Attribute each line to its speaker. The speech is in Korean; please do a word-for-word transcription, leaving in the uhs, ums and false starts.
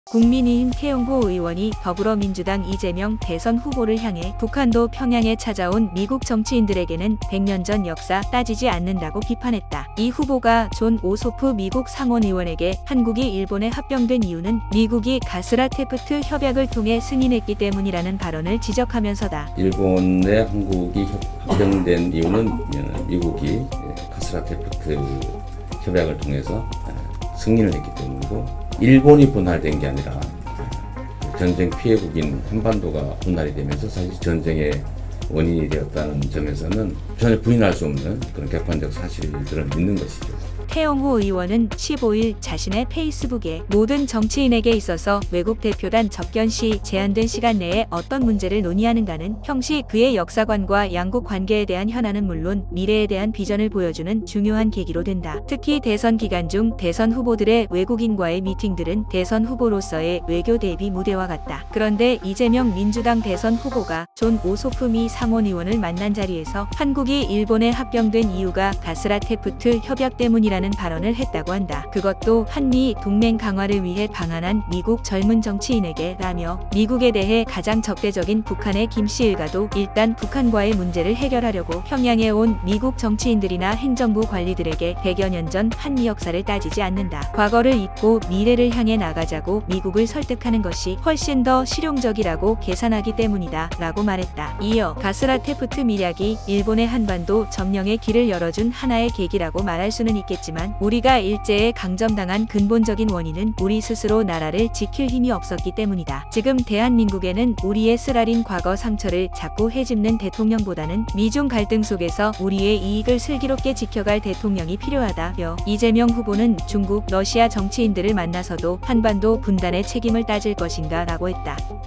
Speaker 1: 국민의힘 태영호 의원이 더불어민주당 이재명 대선 후보를 향해 북한도 평양에 찾아온 미국 정치인들에게는 백 년 전 역사 따지지 않는다고 비판했다. 이 후보가 존 오소프 미국 상원의원에게 한국이 일본에 합병된 이유는 미국이 가스라 테프트 협약을 통해 승인했기 때문이라는 발언을 지적하면서다.
Speaker 2: 일본에 한국이 합병된 이유는 미국이 가스라 테프트 협약을 통해서 승인을 했기 때문이고, 일본이 분할된 게 아니라 전쟁 피해국인 한반도가 분할이 되면서 사실 전쟁의 원인이 되었다는 점에서는 전혀 부인할 수 없는 그런 객관적 사실들은 있는 것이죠.
Speaker 1: 태영호 의원은 십오일 자신의 페이스북에 모든 정치인에게 있어서 외국 대표단 접견 시 제한된 시간 내에 어떤 문제를 논의하는가는 형시 그의 역사관과 양국 관계에 대한 현안은 물론 미래에 대한 비전을 보여주는 중요한 계기로 된다. 특히 대선 기간 중 대선 후보들의 외국인과의 미팅들은 대선 후보로서의 외교 대비 무대와 같다. 그런데 이재명 민주당 대선 후보가 존 오소프 미 상원의원을 만난 자리에서 한국이 일본에 합병된 이유가 가스라 테프트 협약 때문이라는 발언을 했다고 한다. 그것도 한미 동맹 강화를 위해 방한한 미국 젊은 정치인에게 라며 미국에 대해 가장 적대적인 북한의 김씨 일가도 일단 북한과의 문제를 해결하려고 평양에 온 미국 정치인들이나 행정부 관리들에게 백여 년 전 한미 역사를 따지지 않는다. 과거를 잊고 미래를 향해 나가자고 미국을 설득하는 것이 훨씬 더 실용적이라고 계산하기 때문이다 라고 말했다. 이어 가스라 테프트 밀약이 일본의 한반도 점령의 길을 열어준 하나의 계기라고 말할 수는 있겠지만 우리가 일제에 강점당한 근본적인 원인은 우리 스스로 나라를 지킬 힘이 없었기 때문이다. 지금 대한민국에는 우리의 쓰라린 과거 상처를 자꾸 헤집는 대통령보다는 미중 갈등 속에서 우리의 이익을 슬기롭게 지켜갈 대통령이 필요하다며 이재명 후보는 중국, 러시아 정치인들을 만나서도 한반도 분단의 책임을 따질 것인가 라고 했다.